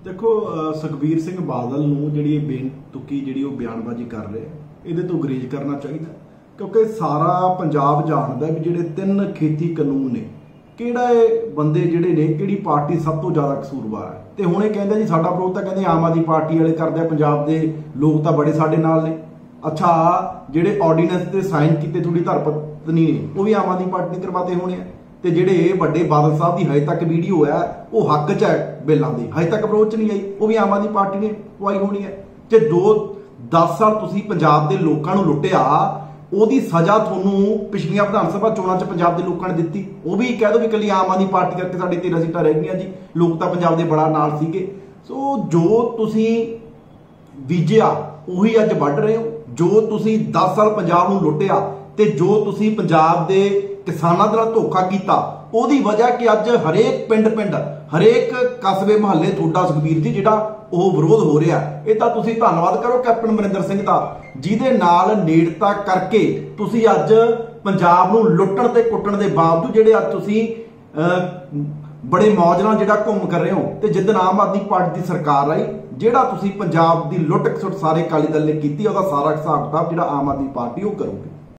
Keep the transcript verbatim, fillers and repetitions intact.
देखो सुखबीर सिंह बादल नूं जिहड़ी बेनतुकी जिहड़ी वो बयानबाजी कर रहे इहदे तो गुरेज करना चाहिए, क्योंकि सारा पंजाब जानदा भी जिहड़े तीन खेती कानून ने किहड़ा बंदे जिहड़े ने किहड़ी पार्टी सब तो ज़्यादा कसूरवार है। तो हुणे कहंदे जी साडा विरोध तां कहंदे आम आदमी पार्टी वाले करदे आ, पंजाब दे लोग तां बड़े साडे नाल ने। अच्छा जिहड़े ऑर्डीनेंस ते साइन कीते थोड़ी धर्मपत्नी ने वो भी आम आदमी पार्टी ने करवाते होने आ। ते जिहड़े वड्डे बादल साहब की हजे तक वीडियो है वो हक च है बिलों की, हजे तक विरोध च नहीं आई, वो भी आम आदमी पार्टी ने पवाई होनी है। जे दो दस साल तुसीं पंजाब के लोगों को लुटिया, ਉਹਦੀ सज़ा ਤੁਹਾਨੂੰ पिछलियां विधान सभा चोणां च पंजाब के लोगों ने दित्ती, वो भी कह दो भी कली आम आदमी पार्टी करके साढ़े तेरह सीटां रह गईਆਂ जी, लोग तो पंजाब के बड़ा नाल सीगे। सो जो तुसीं बीजिया उही अज वढ़ रहे हो, जो तुसीं दस साल पंजाब नूं लुटिया ते जो तुसीं पंजाब के किसानां दे नाल धोखा कीता, ਉਹਦੀ वजह कि अज हरेक पिंड पिंड हरेक कस्बे मुहल्ले तुहाडा सुखबीर जी जिहड़ा ਉਹ ਵਿਰੋਧ ਹੋ ਰਿਹਾ। ਇਹ ਤਾਂ ਤੁਸੀਂ ਧੰਨਵਾਦ ਕਰੋ ਕੈਪਟਨ ਅਮਰਿੰਦਰ ਸਿੰਘ ਦਾ, ਜਿਹਦੇ ਨਾਲ ਨੇੜਤਾ ਕਰਕੇ ਤੁਸੀਂ ਅੱਜ ਪੰਜਾਬ ਨੂੰ ਲੁੱਟਣ ਤੇ ਕੁੱਟਣ ਦੇ ਬਾਵਜੂਦ ਜਿਹੜੇ ਅੱਜ ਤੁਸੀਂ ਬੜੇ ਮੌਜ ਨਾਲ ਜਿਹੜਾ ਘੁੰਮ ਕਰ ਰਹੇ ਹੋ। ਤੇ ਜਿੱਦਣ ਆਮ ਆਦਮੀ ਪਾਰਟੀ ਦੀ ਸਰਕਾਰ ਆਈ, ਜਿਹੜਾ ਤੁਸੀਂ ਪੰਜਾਬ ਦੀ ਲੁੱਟ ਖਸੁੱਟ ਸਾਰੇ ਅਕਾਲੀ ਦਲ ਨੇ ਕੀਤੀ, ਉਹਦਾ ਸਾਰਾ ਹਿਸਾਬ ਕਿਤਾਬ ਜਿਹੜਾ ਆਮ ਆਦਮੀ ਪਾਰਟੀ ਉਹ ਕਰੂਗੀ।